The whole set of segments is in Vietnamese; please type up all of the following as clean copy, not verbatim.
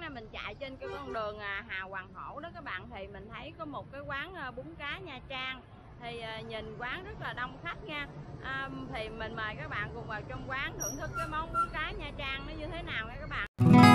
nay mình chạy trên cái con đường Hà Hoàng Hổ đó các bạn, thì mình thấy có một cái quán bún cá Nha Trang. Thì nhìn quán rất là đông khách nha. Thì mình mời các bạn cùng vào trong quán thưởng thức cái món bún cá Nha Trang nó như thế nào nha các bạn.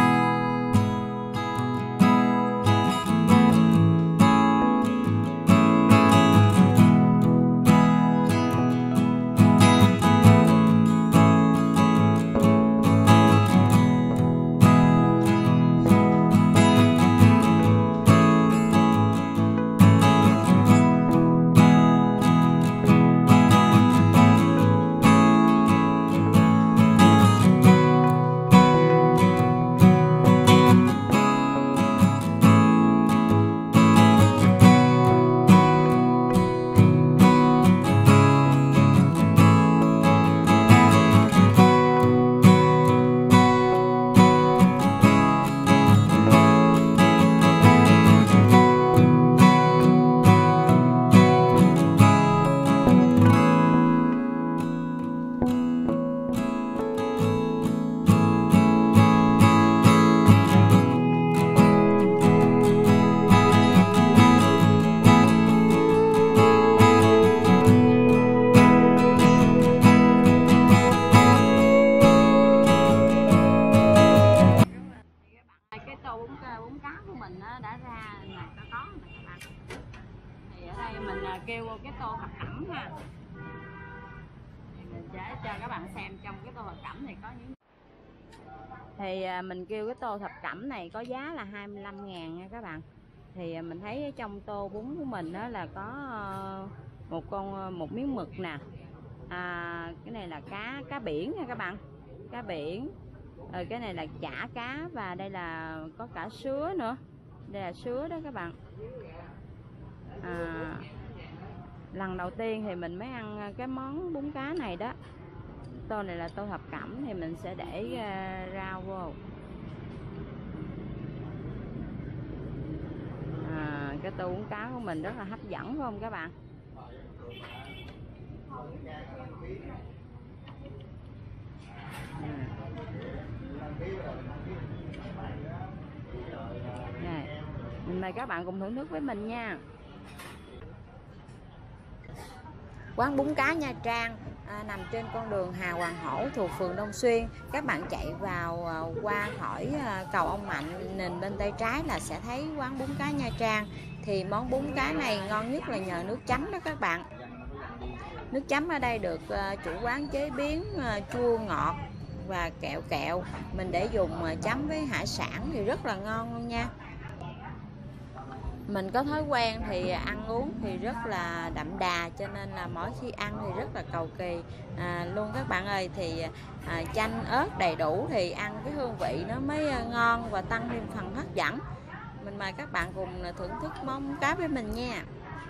Bún cá của mình đã ra là có nè các bạn. Thì ở đây mình kêu cái tô thập cẩm ha. Thì mình sẽ cho các bạn xem trong cái tô thập cẩm này có những. Thì mình kêu cái tô thập cẩm này có giá là 25.000 nha các bạn. Thì mình thấy trong tô bún của mình đó là có một miếng mực nè. Cái này là cá biển nha các bạn. Cá biển. Rồi cái này là chả cá và đây là có cả sứa nữa. Đây là sứa đó các bạn. Lần đầu tiên thì mình mới ăn cái món bún cá này đó. Tô này là tô thập cẩm thì mình sẽ để rau vô. Cái tô bún cá của mình rất là hấp dẫn phải không các bạn? Này, mình mời các bạn cùng thưởng thức với mình nha. Quán bún cá Nha Trang nằm trên con đường Hà Hoàng Hổ thuộc phường Đông Xuyên. Các bạn chạy vào qua khỏi cầu Ông Mạnh nhìn bên tay trái là sẽ thấy quán bún cá Nha Trang. Thì món bún cá này ngon nhất là nhờ nước chấm đó các bạn. Nước chấm ở đây được chủ quán chế biến chua ngọt và kẹo. Mình để dùng chấm với hải sản thì rất là ngon luôn nha. Mình có thói quen thì ăn uống thì rất là đậm đà, cho nên là mỗi khi ăn thì rất là cầu kỳ luôn các bạn ơi. Thì chanh ớt đầy đủ thì ăn cái hương vị nó mới ngon và tăng thêm phần hấp dẫn. Mình mời các bạn cùng thưởng thức món cá với mình nha.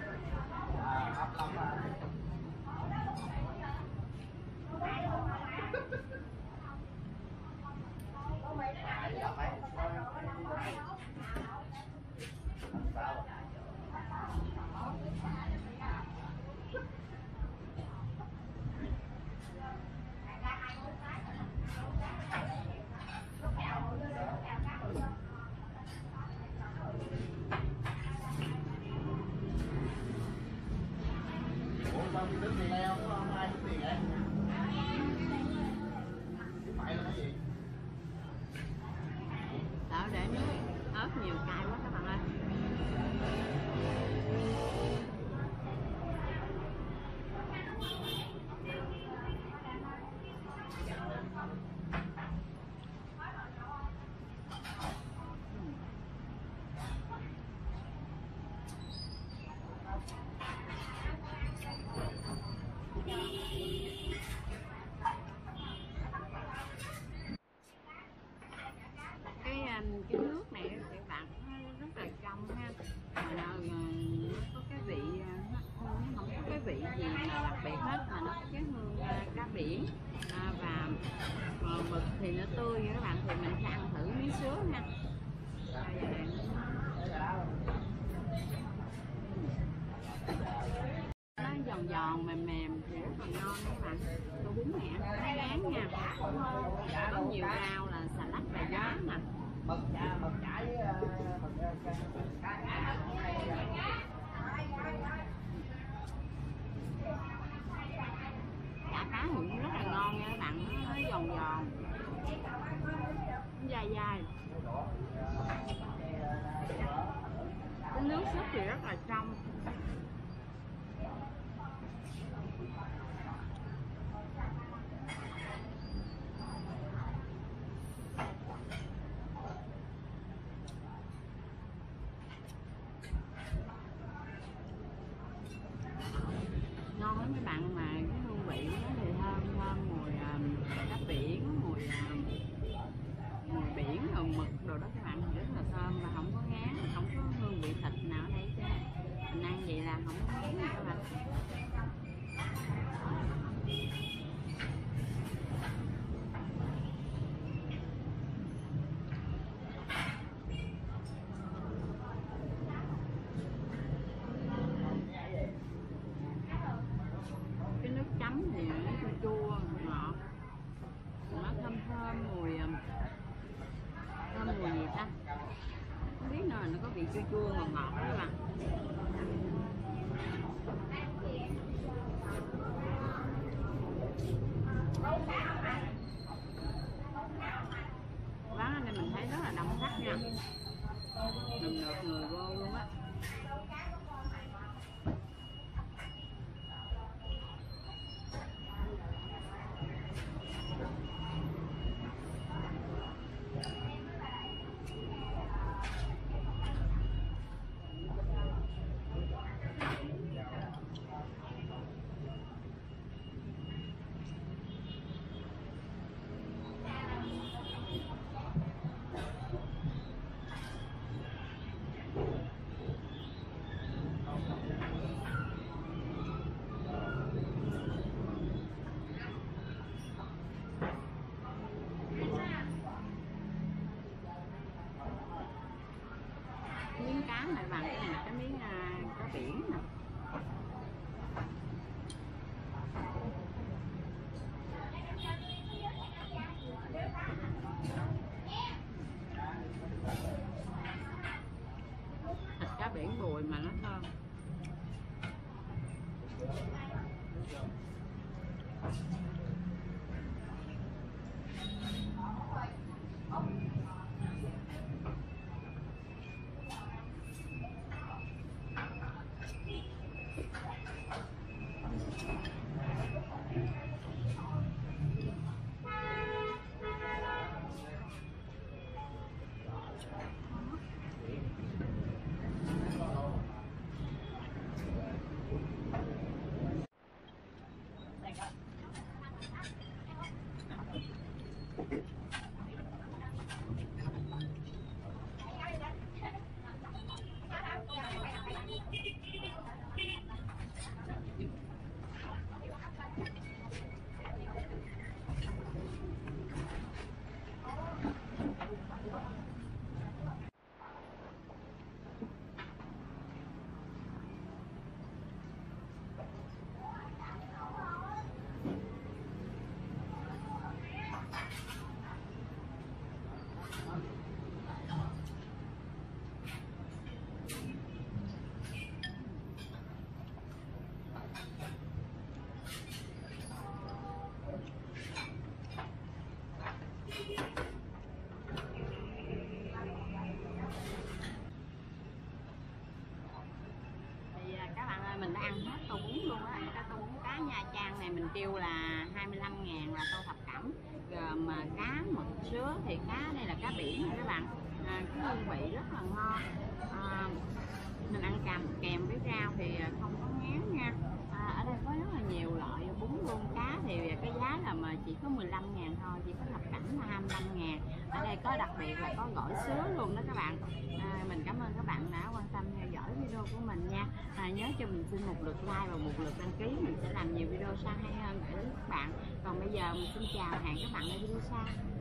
Để nước ớt nhiều cay quá các bạn ơi. Cái nước này các bạn rất là trong ha, nó có cái vị nó không có cái vị gì mà đặc biệt hết, mà nó có cái hương cá biển và mực thì nó tươi nha các bạn. Thì mình sẽ ăn thử miếng sứa nha. Nó giòn giòn mềm thì rất là ngon các bạn. Tô bún mẹ thái rán nha, có nhiều rau là xà lách và giá nè, mực chả với chả cá thì cũng rất là ngon nha các bạn, nó giòn giòn, nó dai dai, cái nước súp thì rất là trong. Ngon lắm các bạn, mà cái hương vị nó thì thơm thơm mùi cá biển, mùi biển rồi mực đồ đó các bạn, rất là thơm và không có ngán, không có hương vị thịt nào ở đây chứ. Mình ăn vậy là không có ngán nha các bạn. Cái nước chấm thì nó chua chua ngọt, nó thơm thơm mùi gì ta, không biết nữa, nó có vị chua chua ngọt ngọt đó các bạn. Quán ở đây mình thấy rất là đông khách nha, nườm nượp người vô luôn á. Miếng cá này bằng cái miếng cá biển nè. Thịt cá biển bùi mà nó thơm. Mình đã ăn hết tô bún luôn á. Cái tô bún cá Nha Trang này mình kêu là 25.000 là tô thập cẩm, gồm cá mực sứa, thì cá đây là cá biển nha các bạn. Cái hương vị rất là ngon. Mình ăn kèm với rau thì không có ngán nha. Ở đây có rất là nhiều loại bún luôn. Cá thì cái giá là mà chỉ có 15.000 thôi, chỉ có thập cẩm là 25.000. Ở đây có đặc biệt là có gỏi sứa luôn đó các bạn. Mình cảm ơn các bạn đã quan tâm theo dõi video của mình nha. Nhớ cho mình xin một lượt like và một lượt đăng ký, mình sẽ làm nhiều video sau hay hơn để các bạn. Còn bây giờ mình xin chào, hẹn các bạn ở video sau.